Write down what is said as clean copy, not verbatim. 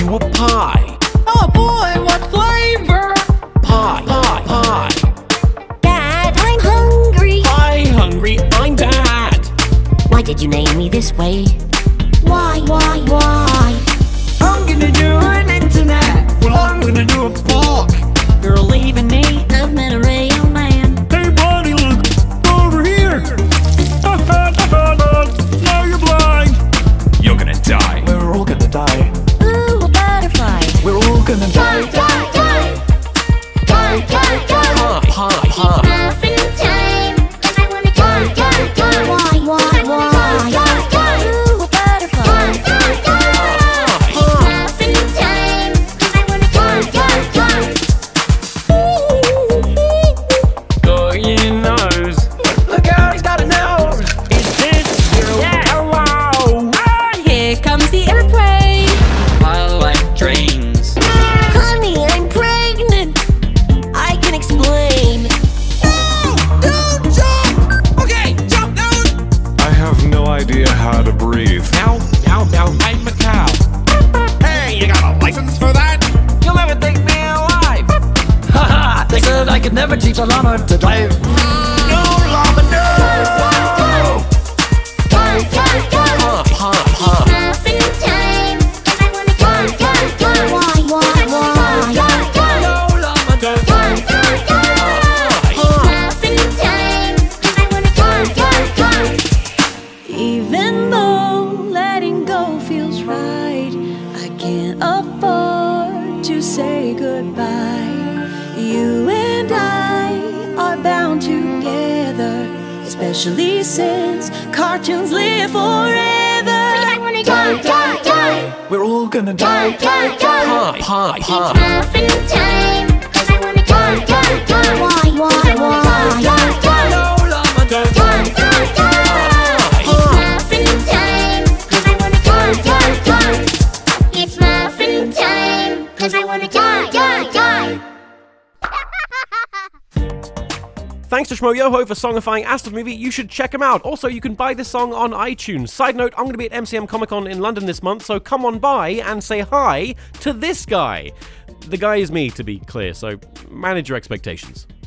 you a pie. Oh boy, what flavor? Pie, pie, pie. Dad, I'm hungry. Pie hungry, I'm Dad. Why did you name me this way? Why? I'm gonna do an internet. Well, I'm gonna do a fork. You're leaving me. I've met a real man. Hey buddy, look over here. Now you're blind. You're gonna die. We're all gonna die. Ooh, a butterfly. We're all gonna die. Die. Pie, pie, pie. Muffin time. I wanna die. Why? Ooh, a butterfly. Muffin time. I wanna die. Oh, your nose. Look out, he's got a nose. Is this you? Yeah. Hello. Ah, here comes the airplane. I like trains. Honey, I'm pregnant. I can explain. Don't jump. Okay, jump down. I have no idea how to breathe. Now, I'm a cow. Hey, you got a license for that? You'll never take me alive. Haha, they said I could never teach a llama to drive. No, llama, no. Pie. Muffin time. I wanna die. Why? No, llama, don't. Muffin time. I wanna die. Even though letting go feels right, I can't afford to say goodbye. You and I are bound together, especially since cartoons live forever. I wanna die. We're all gonna die. Pie. Muffin time. I wanna die. Why? No, llama, don't. Muffin time. I wanna die. It's muffin time. 'Cause I wanna die. Thanks to Schmoyoho for songifying Asta's movie. You should check him out. Also, you can buy this song on iTunes. Side note, I'm going to be at MCM Comic Con in London this month, so come on by and say hi to this guy. The guy is me, to be clear, so manage your expectations.